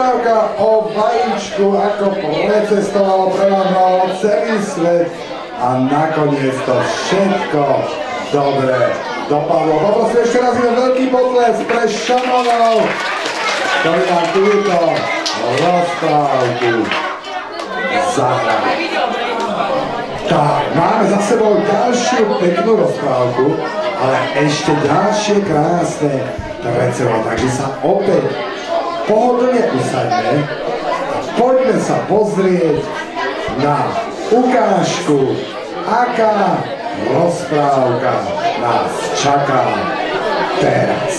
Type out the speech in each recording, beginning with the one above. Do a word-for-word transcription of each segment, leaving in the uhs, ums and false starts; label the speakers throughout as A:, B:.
A: rozprávka o vajíčku, ako precestovalo, prevádzalo celý svet a nakoniec to všetko dobre dopadlo. Poprosím ešte raz jeden veľký potles pre šamanov, ktorí nám túto rozprávku zahrali. Tak, máme za sebou ďalšiu peknú rozprávku, ale ešte ďalšie krásne pred sebou, takže sa opäť pohodlne usaďme a poďme sa pozrieť na ukážku, aká rozprávka nás čaká teraz.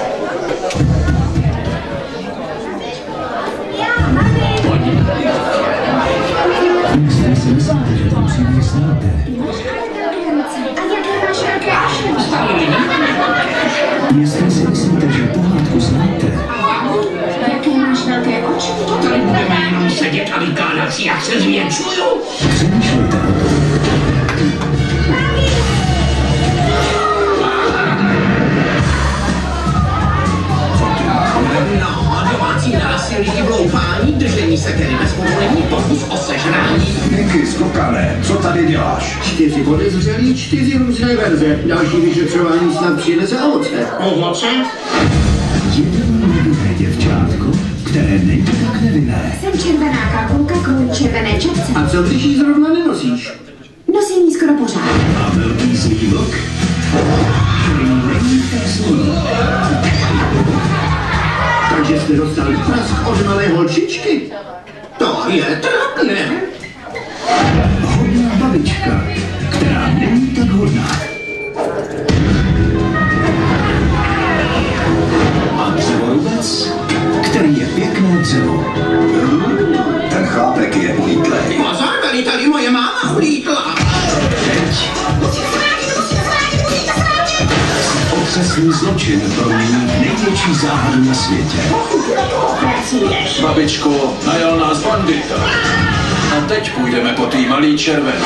B: Jestli si myslíte, že pohádku znáte.
C: Jaké máš velké oči?
D: Tady budeme jenom sedět a vykládat si, jak se zvětšuju.
B: Přemýšlejte o tom.
D: No, domácí násilí, vloupání, držení sekery bez povolení, pokus o sežrání.
E: Niky, skokane, co tady děláš?
F: Čtyři podezřelí, čtyři různé verze. Další vyšetřování snad přinese ovoce.
D: Ovoce?
B: Jedno nevinné děvčátko, které není tak nevinné.
C: Jsem červená kakulka kvůli červené čapce.
F: A co když ji zrovna nenosíš?
C: Nosím ji skoro pořád.
B: A velký zlý vlk, který není tak zlý.
F: Takže jste dostali prask od malé holčičky?
D: To je trapné.
B: Hodná babička, která není tak hodná. A dřevorubec, který je pěkné dřevo.
E: Ten chlápek je ulítlej.
D: Pozor, veliteli, moje máma ulítla.
B: Teď otřesný zločin promění největší záhadu na světě.
C: Pracuješ.
G: Babičko, najal nás bandita. A teď půjdeme po tý malý červený.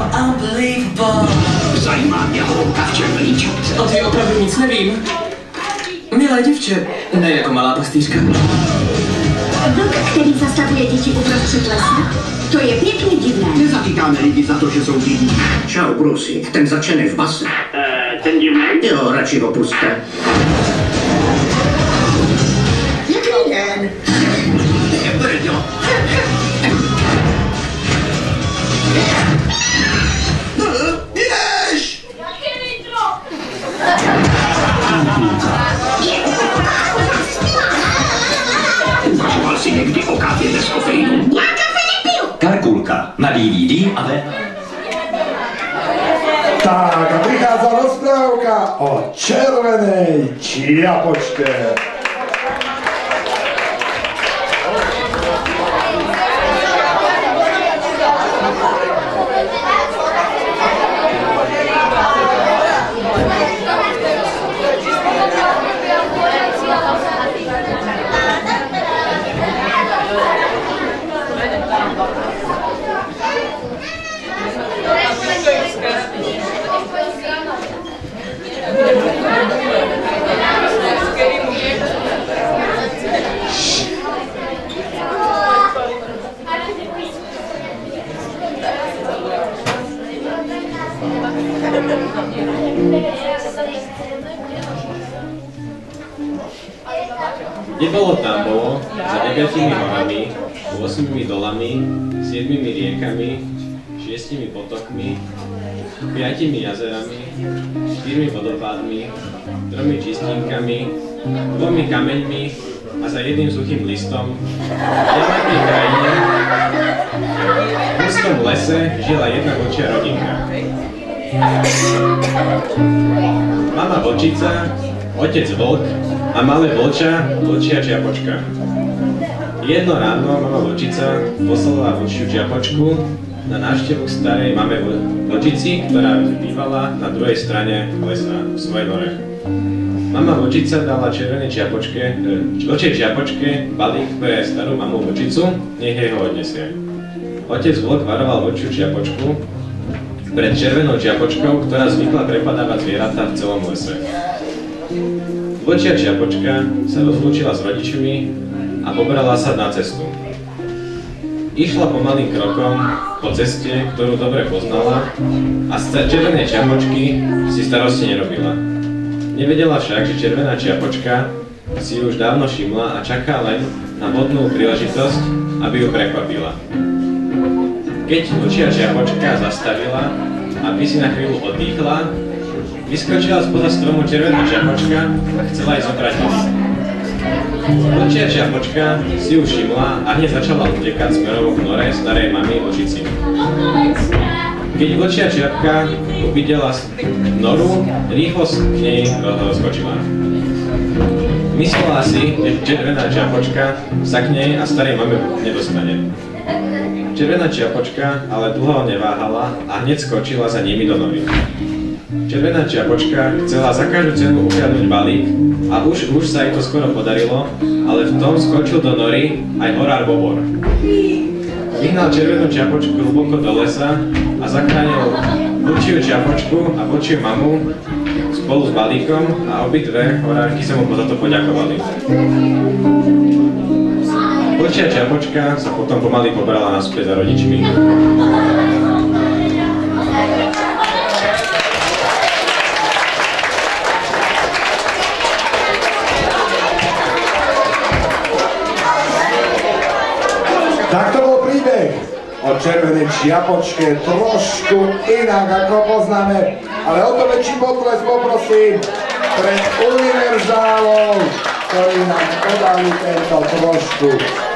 D: Zajímá mě holka v červený čapce.
H: O ty opravdu nic nevím. Milé děvče, ne jako malá pastýřka.
C: Vlk, který zastavuje děti uprostřed lesa, to je pěkně divné.
F: Nezatýkáme lidi za to, že jsou divní.
D: Čau, Brusi, ten začene v base.
F: Eh, ten divný?
D: Jo, radši ho puste.
F: Pěkný den.
D: Brďo. Běž! Uvažoval si někdy o kávě bez kofeinu?
C: Já kafe nepiju.
B: Karkulka na D V D a ve...
A: Tak a prichádza rozprávka o červenej čiapočke.
I: Kde bolo, tam bolo, za deviatimi horami, ôsmimi dolami, siedmimi riekami, šiestimi potokmi, piatimi jazerami, štyrmi vodopádmi, tromi čistinkami, dvomi kameňmi a za jedným suchým listom v diamantnej krajine v hustom lese žila jedna vlčia rodinka. Mama vlčica, otec vlk a malé vlča, vlčia čiapočka. Jedno ráno mama vlčica poslala vlčiu čiapočku na návštevu starej mame vlčici, ktorá bývala na druhej strane lesa v svojej nore. Mama vlčica dala červenej čiapočke, vlčej čiapočke balík pre starú mamu vlčicu, nech jej ho odnesie. Otec vlk varoval vlčiu čiapočku pred červenou čiapočkou, ktorá zvykla prepadávať zvieratá v celom lese. Vlčia čiapočka sa rozlúčila s rodičmi a a pobrala sa na cestu. Išla pomalým krokom po ceste, ktorú dobre poznala a z červenej čiapočky si starosti nerobila. Nevedela však, že červená čiapočka si ju už dávno všimla a čaká len na vhodnú príležitosť, aby ju prekvapila. Keď vlčia čiapočka zastavila, aby si na chvíľu oddychla, vyskočila spoza stromu červená čiapočka a chcela jej zobrať list. Vlčia čiapočka si ju všimla a hneď začala utekať smerom k nore starej mamy Vlčici. Keď vlčia čiapka uvidela noru, rýchlo k nej skočila. Myslela si, že červená čiapočka sa k nej a starej mame nedostane. Červená čiapočka ale dlho neváhala a hneď skočila za nimi do nory. Červená čiapočka chcela za každú cenu ukradnúť balík a už, už sa jej to skoro podarilo, ale v tom skočil do nory aj horár Bobor. Vyhnal červenú čiapočku hlboko do lesa a zachránil vlčiu čiapočku a vlčiu mamu spolu s balíkom a obidve horárky sa mu za to poďakovali. Vlčia čiapočka sa potom pomaly pobrala naspäť za rodičmi.
A: Tak to bol príbeh o červenej čiapočke, trošku inak ako poznáme, ale o to väčší potles poprosím pred Univerzálou, ktorí nám podali tento trošku